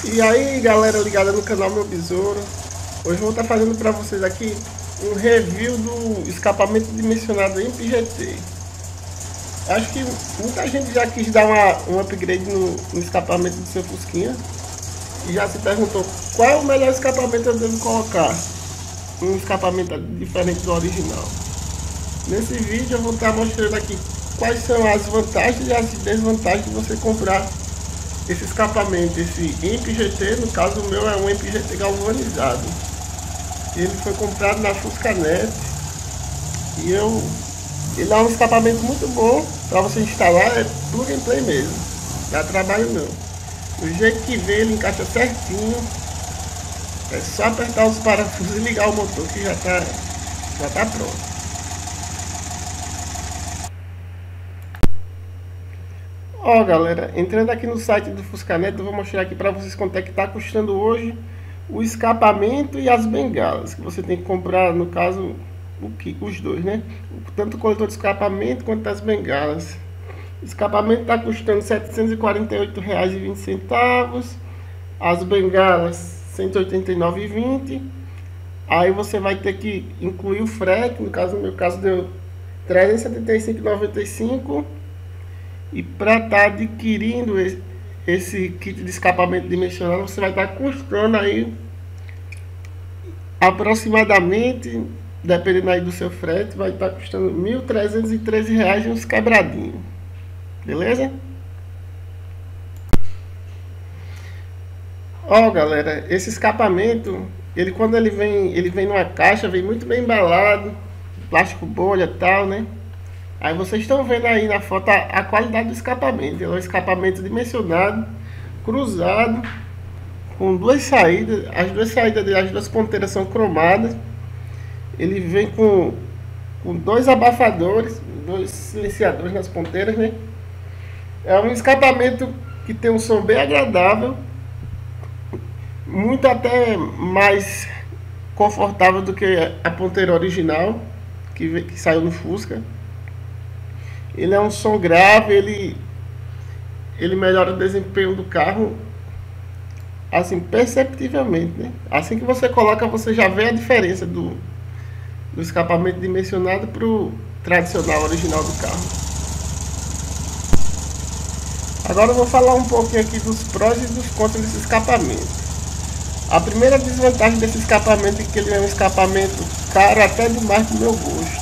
E aí galera ligada no canal Meu Besouro, hoje eu vou estar fazendo para vocês aqui um review do escapamento dimensionado em PGT. Acho que muita gente já quis dar um upgrade no escapamento do seu Fusquinha e já se perguntou qual é o melhor escapamento eu devo colocar, um escapamento diferente do original. Nesse vídeo eu vou estar mostrando aqui quais são as vantagens e as desvantagens de você comprar esse escapamento, esse MPGT. No caso o meu é um MPGT galvanizado. Ele foi comprado na Fuscanet e ele é um escapamento muito bom para você instalar, é plug and play mesmo, dá trabalho não. Do jeito que vem ele encaixa certinho, é só apertar os parafusos e ligar o motor que já tá pronto. Ó galera, entrando aqui no site do Fuscanet, eu vou mostrar aqui para vocês quanto é que está custando hoje o escapamento e as bengalas que você tem que comprar, no caso os dois, né? Tanto o coletor de escapamento quanto as bengalas. O escapamento está custando R$ 748,20, as bengalas R$ 189,20. Aí você vai ter que incluir o frete, no caso, no meu caso deu R$ 375,95. E para estar adquirindo esse kit de escapamento dimensional, você vai estar custando aí aproximadamente, dependendo aí do seu frete, vai estar custando R$ 1.313 uns quebradinhos. Beleza? Ó galera, esse escapamento, quando ele vem numa caixa, vem muito bem embalado, plástico bolha e tal, né? Aí vocês estão vendo aí na foto a qualidade do escapamento. Ele é um escapamento dimensionado, cruzado, com duas saídas. As duas saídas dele, as duas ponteiras são cromadas. Ele vem com dois abafadores, dois silenciadores nas ponteiras, né? É um escapamento que tem um som bem agradável, muito até mais confortável do que a ponteira original que saiu no Fusca. Ele é um som grave, ele melhora o desempenho do carro, assim, perceptivelmente, né? Assim que você coloca, você já vê a diferença do escapamento dimensionado para o tradicional original do carro. Agora eu vou falar um pouquinho aqui dos prós e dos contras desse escapamento. A primeira desvantagem desse escapamento é que ele é um escapamento caro até demais do meu gosto.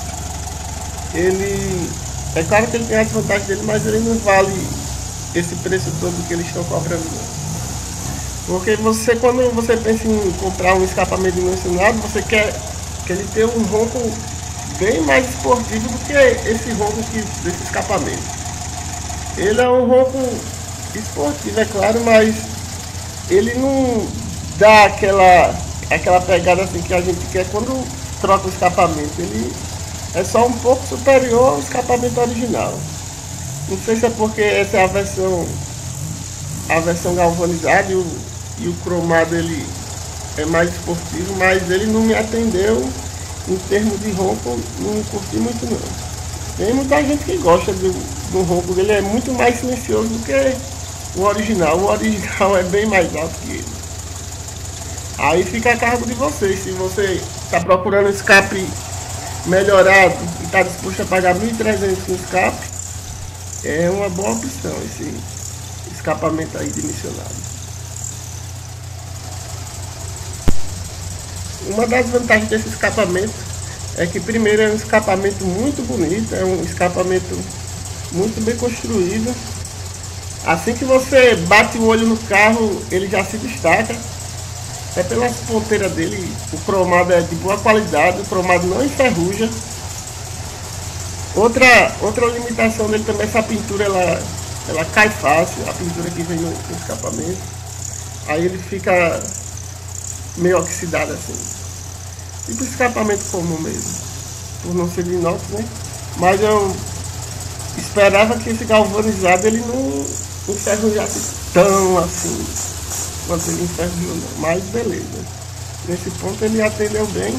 É claro que ele tem as vantagens dele, mas ele não vale esse preço todo que eles estão cobrando. Porque quando você pensa em comprar um escapamento dimensionado, você quer que ele tenha um ronco bem mais esportivo do que esse ronco desse escapamento. Ele é um ronco esportivo, é claro, mas ele não dá aquela pegada assim que a gente quer quando troca o escapamento. Ele é só um pouco superior ao escapamento original. Não sei se é porque essa é a versão galvanizada e o cromado ele é mais esportivo, mas ele não me atendeu em termos de ronco, não curti muito não. Tem muita gente que gosta do ronco dele, é muito mais silencioso do que o original. O original é bem mais alto que ele. Aí fica a cargo de vocês, se você está procurando escape melhorado e está disposto a pagar 1.300 no escape, é uma boa opção esse escapamento aí dimensionado. Uma das vantagens desse escapamento é que, primeiro, é um escapamento muito bonito, é um escapamento muito bem construído. Assim que você bate o olho no carro, ele já se destaca. Até pelas ponteiras dele, o cromado é de boa qualidade, o cromado não enferruja. Outra limitação dele também é essa pintura, ela cai fácil, a pintura que vem no escapamento. Aí ele fica meio oxidado assim. Tipo escapamento comum mesmo, por não ser de inox, né? Mas eu esperava que esse galvanizado ele não enferrujasse tão assim quanto ele enferrujou, mas beleza. Nesse ponto ele atendeu bem.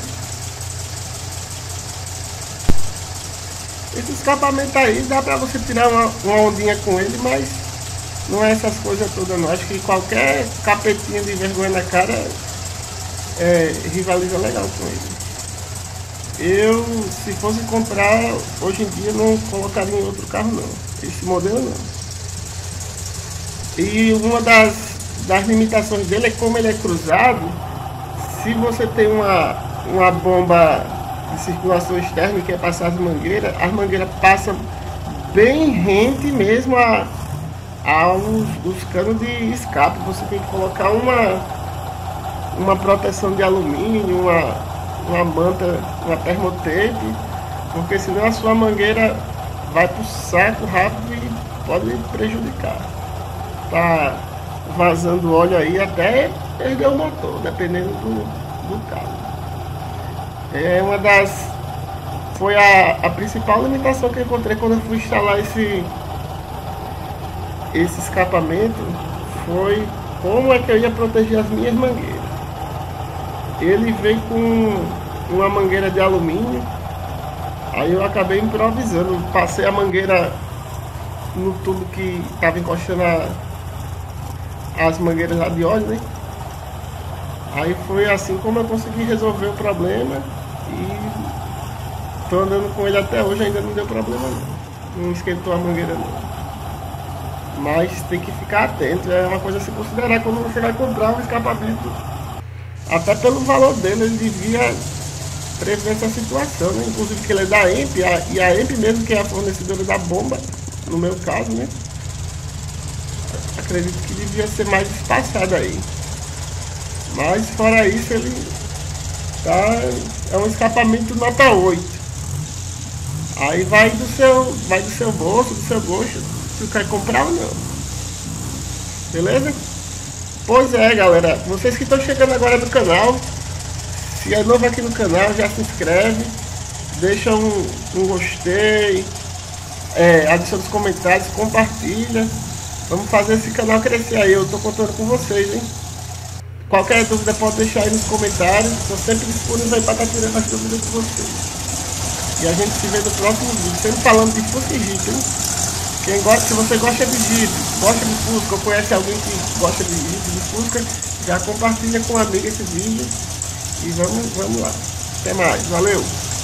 Esse escapamento aí dá pra você tirar uma ondinha com ele, mas Não é essas coisas todas não. Acho que qualquer capetinha de vergonha na cara rivaliza legal com ele. Eu, se fosse comprar, hoje em dia não colocaria em outro carro não. Esse modelo não. E uma das limitações dele é como ele é cruzado. Se você tem uma bomba de circulação externa que é passar as mangueiras passam bem rente mesmo aos canos de escape. Você tem que colocar uma proteção de alumínio, uma manta, uma termotape, porque senão a sua mangueira vai pro saco rápido e pode prejudicar. Tá vazando óleo aí até perder o motor, dependendo do carro. Foi a principal limitação que eu encontrei quando eu fui instalar esse escapamento, foi como é que eu ia proteger as minhas mangueiras. Ele veio com uma mangueira de alumínio, aí eu acabei improvisando, passei a mangueira no tubo que estava encostando as mangueiras lá de óleo, né? Aí foi assim como eu consegui resolver o problema e tô andando com ele até hoje, ainda não deu problema não esquentou a mangueira não. Mas tem que ficar atento, é uma coisa a se considerar quando você vai comprar um escapamento. Até pelo valor dele, ele devia prever essa situação, né? Inclusive que ele é da EMP, e a EMP mesmo que é a fornecedora da bomba, no meu caso, né? Acredito que devia ser mais espaçado aí. Mas fora isso, ele é um escapamento nota 8. Aí vai do seu bolso, do seu gosto, se você quer comprar ou não. Beleza? Pois é, galera, vocês que estão chegando agora no canal, se é novo aqui no canal, já se inscreve, deixa um gostei, adiciona os comentários, compartilha. Vamos fazer esse canal crescer aí, eu tô contando com vocês, hein? Qualquer dúvida pode deixar aí nos comentários, estou sempre disponível aí para estar tirando as dúvidas de vocês. E a gente se vê no próximo vídeo, sempre falando de Fusca e Jeep, hein? Se você gosta de Jeep, gosta de Fusca, ou conhece alguém que gosta de Jeep, de Fusca, já compartilha com um amigo esse vídeo e vamos lá. Até mais, valeu!